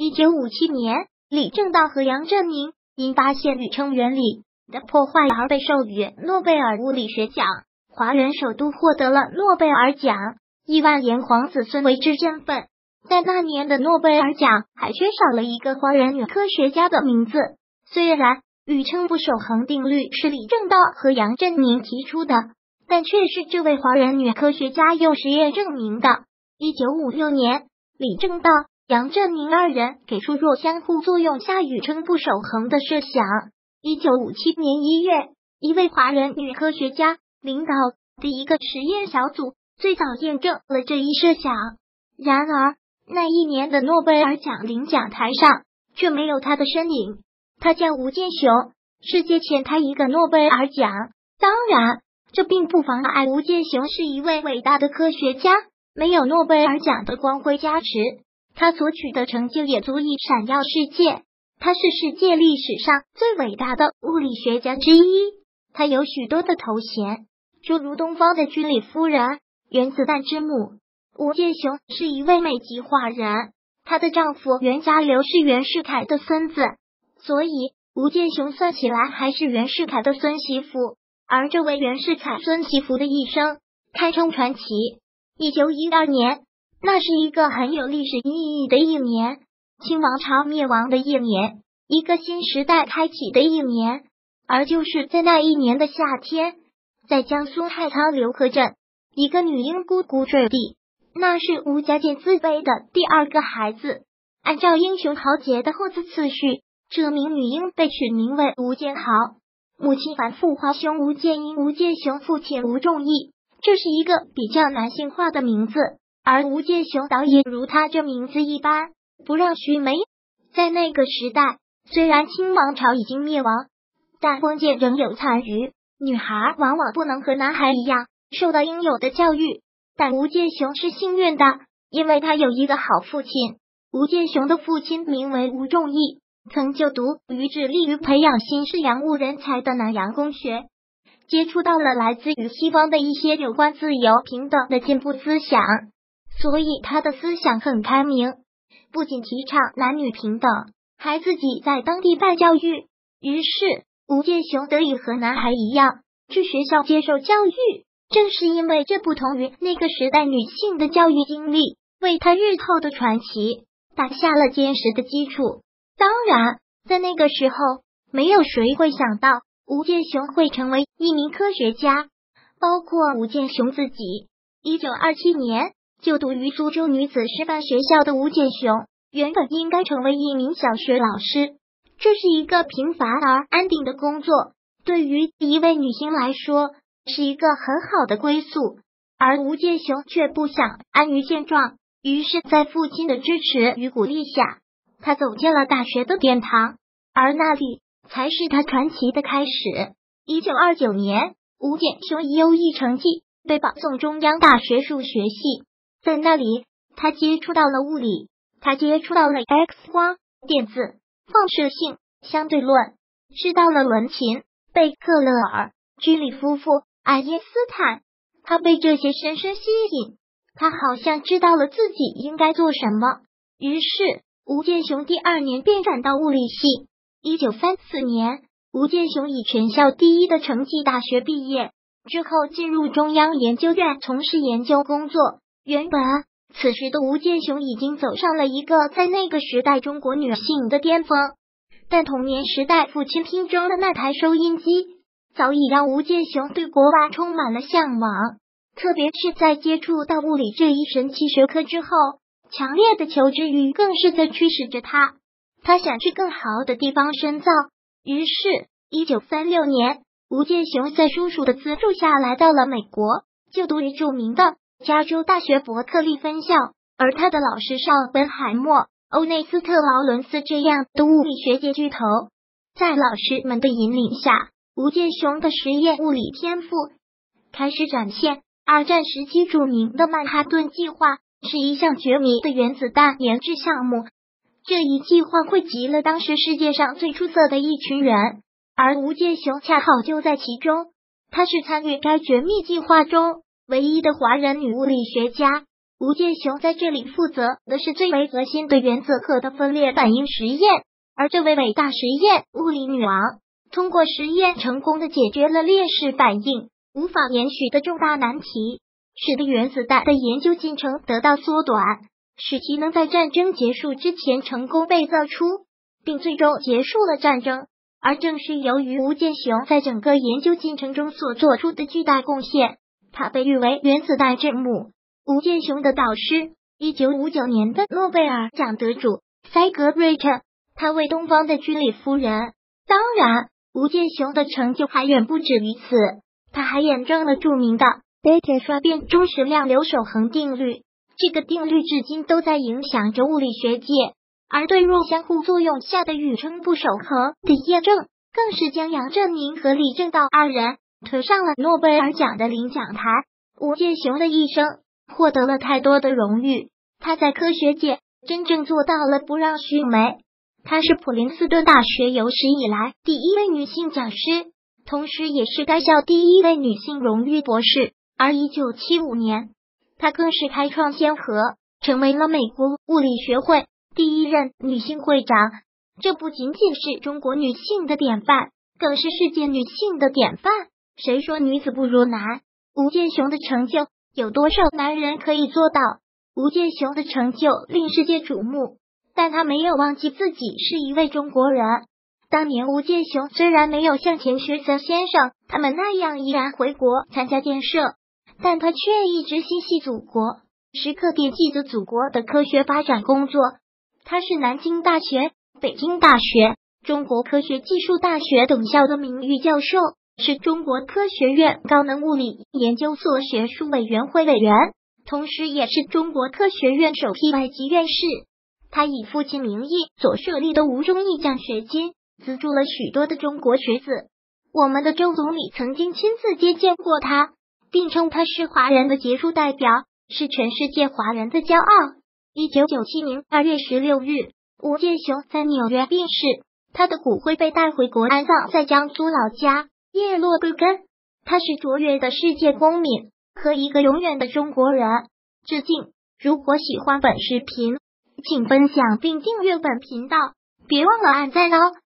1957年，李政道和杨振宁因发现宇称原理的破坏而被授予诺贝尔物理学奖，华人首度获得了诺贝尔奖，亿万炎黄子孙为之振奋。在那年的诺贝尔奖还缺少了一个华人女科学家的名字。虽然宇称不守恒定律是李政道和杨振宁提出的，但却是这位华人女科学家用实验证明的。1956年，李政道、杨振宁二人给出弱相互作用下宇称不守恒的设想。1957年1月，一位华人女科学家领导的一个实验小组最早验证了这一设想。然而，那一年的诺贝尔奖领奖台上却没有他的身影。他叫吴健雄，世界欠他一个诺贝尔奖。当然，这并不妨碍吴健雄是一位伟大的科学家，没有诺贝尔奖的光辉加持，他所取得成就也足以闪耀世界。他是世界历史上最伟大的物理学家之一。他有许多的头衔，诸如东方的居里夫人、原子弹之母。吴健雄是一位美籍华人，她的丈夫袁家騮是袁世凯的孙子，所以吴健雄算起来还是袁世凯的孙媳妇。而这位袁世凯孙媳妇的一生堪称传奇。1912年，那是一个很有历史意义的一年，清王朝灭亡的一年，一个新时代开启的一年。而就是在那一年的夏天，在江苏太仓刘河镇，一个女婴咕咕坠地，那是吴家健自备的第二个孩子。按照英雄豪杰的后字次序，这名女婴被取名为吴建豪，母亲反父华兄吴建英，吴建雄父亲吴仲义，这是一个比较男性化的名字。而吴建雄倒也如他这名字一般，不让须眉。在那个时代，虽然清王朝已经灭亡，但封建仍有残余，女孩往往不能和男孩一样受到应有的教育。但吴健雄是幸运的，因为他有一个好父亲。吴健雄的父亲名为吴仲义，曾就读于致力于培养新式洋务人才的南洋公学，接触到了来自于西方的一些有关自由平等的进步思想，所以他的思想很开明，不仅提倡男女平等，还自己在当地办教育。于是吴健雄得以和男孩一样去学校接受教育。正是因为这不同于那个时代女性的教育经历，为她日后的传奇打下了坚实的基础。当然，在那个时候，没有谁会想到吴健雄会成为一名科学家，包括吴健雄自己。1927年，就读于苏州女子师范学校的吴健雄，原本应该成为一名小学老师，这是一个平凡而安定的工作，对于一位女性来说，是一个很好的归宿。而吴健雄却不想安于现状，于是在父亲的支持与鼓励下，他走进了大学的殿堂，而那里才是他传奇的开始。1929年，吴健雄以优异成绩被保送中央大学数学系，在那里他接触到了物理，他接触到了 X 光、电子、放射性、相对论，知道了伦琴、贝克勒尔、居里夫妇、爱因斯坦，他被这些深深吸引，他好像知道了自己应该做什么。于是吴健雄第二年便转到物理系。1934年，吴健雄以全校第一的成绩大学毕业，之后进入中央研究院从事研究工作。原本此时的吴健雄已经走上了一个在那个时代中国女性的巅峰，但童年时代父亲拼装的那台收音机早已让吴健雄对国外充满了向往，特别是在接触到物理这一神奇学科之后，强烈的求知欲更是在驱使着他。他想去更好的地方深造，于是1936年，吴健雄在叔叔的资助下来到了美国，就读于著名的加州大学伯克利分校，而他的老师是奥本海默、欧内斯特劳伦斯这样的物理学界巨头。在老师们的引领下，吴健雄的实验物理天赋开始展现。二战时期著名的曼哈顿计划是一项绝密的原子弹研制项目，这一计划汇集了当时世界上最出色的一群人，而吴健雄恰好就在其中。他是参与该绝密计划中唯一的华人女物理学家。 吴健雄在这里负责的是最为核心的原子核的分裂反应实验，而这位伟大实验物理女王通过实验成功的解决了链式反应无法延续的重大难题，使得原子弹的研究进程得到缩短，使其能在战争结束之前成功被造出，并最终结束了战争。而正是由于吴健雄在整个研究进程中所做出的巨大贡献，他被誉为原子弹之母。吴健雄的导师1959年的诺贝尔奖得主塞格瑞特，他为东方的居里夫人。当然，吴健雄的成就还远不止于此，他还验证了著名的贝塔衰变中矢量流守恒定律，这个定律至今都在影响着物理学界。而对弱相互作用下的宇称不守恒的验证，更是将杨振宁和李政道二人推上了诺贝尔奖的领奖台。吴健雄的一生获得了太多的荣誉，他在科学界真正做到了不让须眉。她是普林斯顿大学有史以来第一位女性讲师，同时也是该校第一位女性荣誉博士。而1975年，她更是开创先河，成为了美国物理学会第一任女性会长。这不仅仅是中国女性的典范，更是世界女性的典范。谁说女子不如男？吴健雄的成就有多少男人可以做到？吴健雄的成就令世界瞩目，但他没有忘记自己是一位中国人。当年吴健雄虽然没有像钱学森先生他们那样依然回国参加建设，但他却一直心系祖国，时刻惦记着祖国的科学发展工作。他是南京大学、北京大学、中国科学技术大学等校的名誉教授，是中国科学院高能物理研究所学术委员会委员，同时也是中国科学院首批外籍院士。他以父亲名义所设立的吴中义奖学金，资助了许多的中国学子。我们的周总理曾经亲自接见过他，并称他是华人的杰出代表，是全世界华人的骄傲。1997年2月16日，吴健雄在纽约病逝，他的骨灰被带回国安葬在江苏老家叶落归根。他是卓越的世界公民和一个永远的中国人。致敬。如果喜欢本视频，请分享并订阅本频道，别忘了按赞哦。